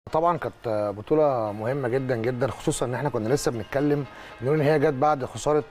طبعا كانت بطولة مهمة جدا جدا، خصوصا ان احنا كنا لسه بنتكلم بنقول ان هي جت بعد خسارة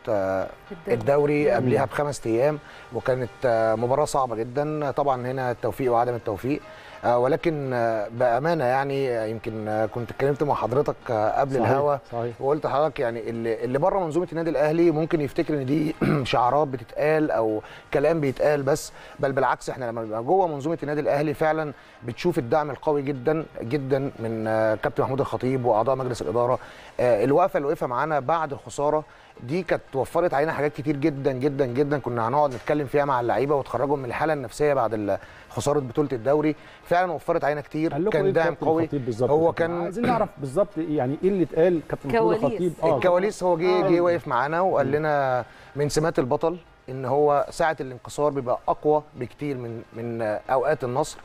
الدوري قبلها ب5 ايام، وكانت مباراة صعبة جدا. طبعا هنا التوفيق وعدم التوفيق، ولكن بأمانة يعني يمكن كنت اتكلمت مع حضرتك قبل الهوا وقلت لحضرتك يعني اللي بره منظومة النادي الأهلي ممكن يفتكر ان دي شعارات بتتقال او كلام بيتقال بس، بل بالعكس احنا لما بنبقى جوه منظومة النادي الأهلي فعلا بتشوف الدعم القوي جدا جدا من كابتن محمود الخطيب واعضاء مجلس الإدارة. الوقفة اللي وقفها معانا بعد الخسارة دي كانت وفرت علينا حاجات كتير جدا جدا جدا، كنا هنقعد نتكلم فيها مع اللعيبه وتخرجهم من الحاله النفسيه بعد خساره بطوله الدوري. فعلا وفرت علينا كتير، كان داعم قوي. هو كان عايزين نعرف بالظبط يعني ايه اللي اتقال كابتن محمود الخطيب. الكواليس هو جه واقف معانا وقال لنا من سمات البطل ان هو ساعه الانكسار بيبقى اقوى بكتير من اوقات النصر.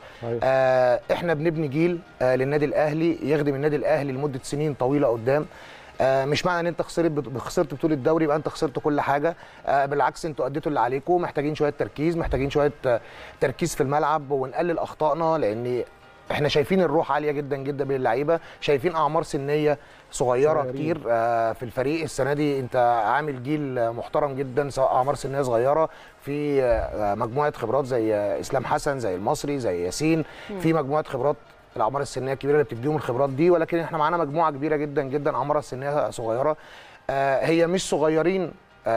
احنا بنبني جيل للنادي الاهلي يخدم النادي الاهلي لمده سنين طويله قدام. مش معنى ان انت خسرت بطوله الدوري يبقى انت خسرت كل حاجه. بالعكس انتوا اديتوا اللي عليكم، محتاجين شويه تركيز، محتاجين شويه تركيز في الملعب ونقلل اخطائنا، لان احنا شايفين الروح عاليه جدا جدا بين اللعيبه، شايفين اعمار سنيه صغيره كتير في الفريق. السنه دي انت عامل جيل محترم جدا، سواء اعمار سنيه صغيره في مجموعه خبرات زي اسلام حسن، زي المصري، زي ياسين، في مجموعه خبرات الاعمار السنيه الكبيره اللي بتديهم الخبرات دي، ولكن احنا معانا مجموعه كبيره جدا جدا اعمارها السنيه صغيره. هي مش صغيرين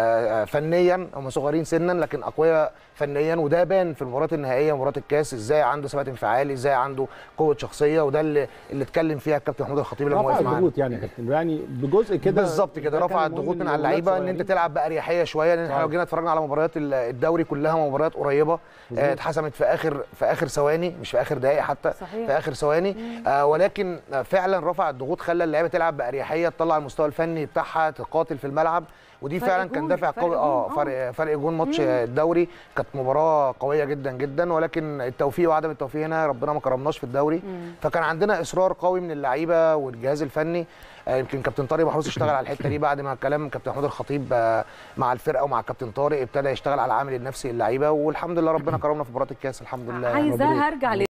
فنيا، هم صغيرين سنا لكن اقوياء فنيا، وده بان في المباريات النهائيه مباراه الكاس ازاي عنده ثبات انفعالي، ازاي عنده قوه شخصيه، وده اللي اتكلم فيها الكابتن محمود الخطيب لما وقف معانا. رفع الضغوط يعني يا كابتن، يعني بجزء كده بالظبط كده، رفع الضغوط من على اللعيبه ان انت تلعب باريحيه شويه، لان احنا لو جينا اتفرجنا على مباريات الدوري كلها مباريات قريبه اتحسمت في اخر ثواني، مش في اخر دقائق حتى، صحيح. في اخر ثواني. ولكن فعلا رفع الضغوط، خلى اللعيبه تلعب باريحيه، تطلع المستوى الفني بتاعها، تقاتل في الملعب، ودي فعلا كان دافع قوي. فرق جون ماتش الدوري، كانت مباراه قويه جدا جدا، ولكن التوفيق وعدم التوفيق هنا ربنا ما كرمناش في الدوري. فكان عندنا اصرار قوي من اللعيبه والجهاز الفني. يمكن كابتن طارق محروس اشتغل على الحته دي بعد ما كلام كابتن محمود الخطيب مع الفرقه ومع كابتن طارق، ابتدى يشتغل على العامل النفسي للعيبه، والحمد لله ربنا كرمنا في مباراه الكاس الحمد لله. عايزه هرجع